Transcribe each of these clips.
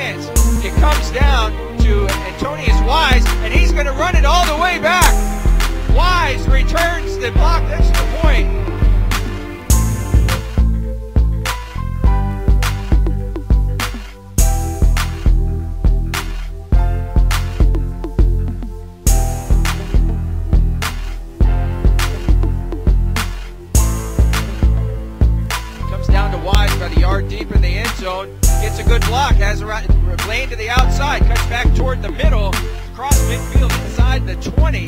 chance. It comes down to Antomius Wise, and he's going to run it all the way back. Wise returns the blocked extra point. About a yard deep in the end zone, gets a good block, has a lane to the outside, cuts back toward the middle, across midfield inside the 20.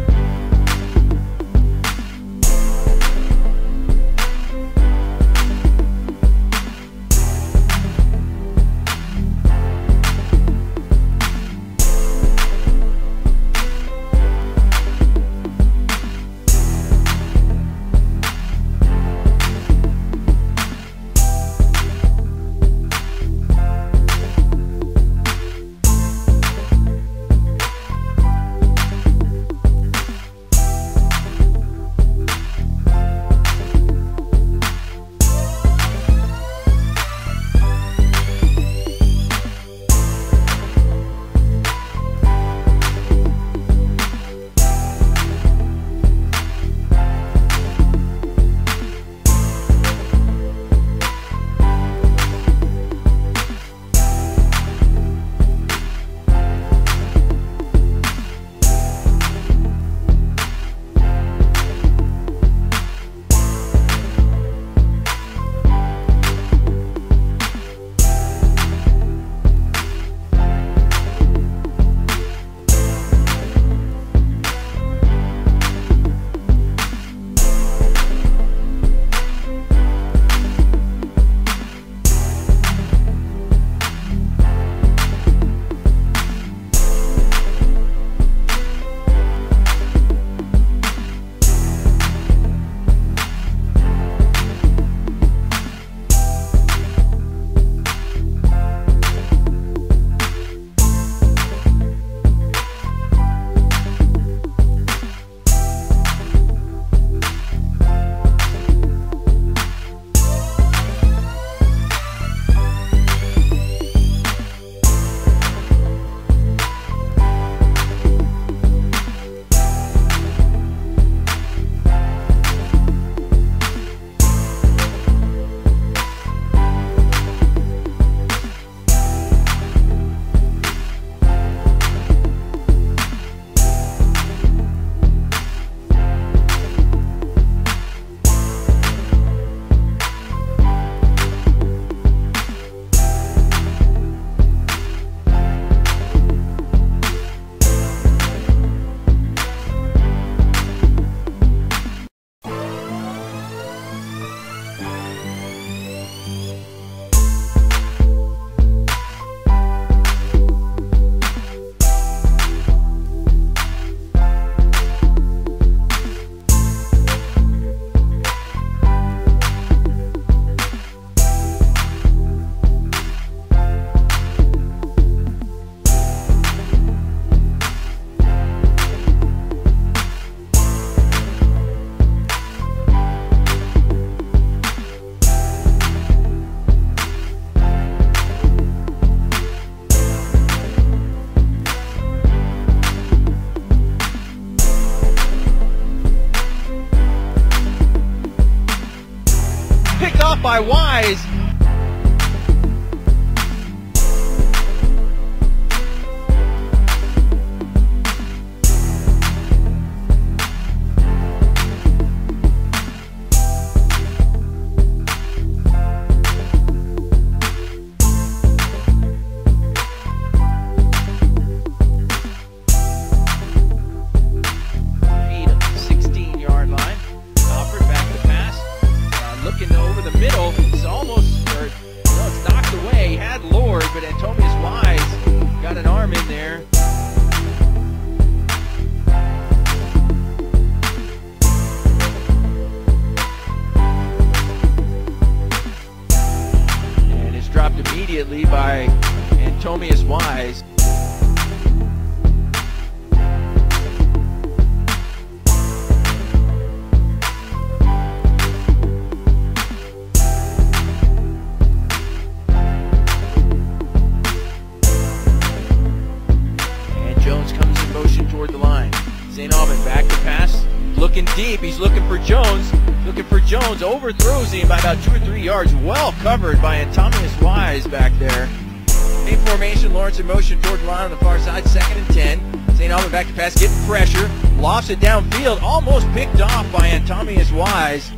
By Wise. But Antomius Wise got an arm in there. And it's dropped immediately by Antomius Wise. deep. He's looking for Jones. Overthrows him by about 2 or 3 yards. Well covered by Antomius Wise back there. In formation, Lawrence in motion toward the line on the far side. 2nd and 10. St. Alban back to pass, getting pressure. Lofts it downfield. Almost picked off by Antomius Wise.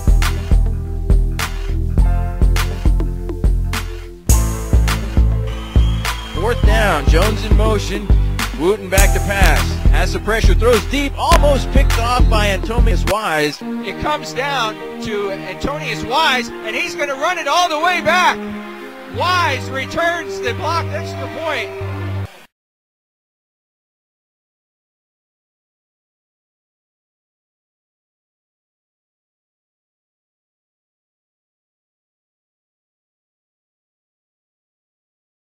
Fourth down. Jones in motion. Wooten back to pass. Has the pressure. Throws deep. Almost picked off by Antomius Wise. It comes down to Antonius Wise, and he's going to run it all the way back. Wise returns the blocked extra point.